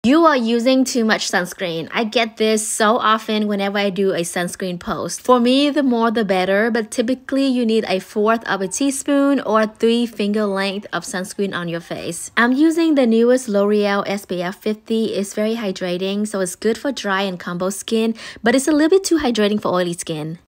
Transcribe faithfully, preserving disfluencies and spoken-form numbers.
You are using too much sunscreen. I get this so often whenever I do a sunscreen post. For me, the more the better, but typically you need a fourth of a teaspoon or three finger length of sunscreen on your face. I'm using the newest L'Oreal S P F fifty. It's very hydrating, so it's good for dry and combo skin, but it's a little bit too hydrating for oily skin.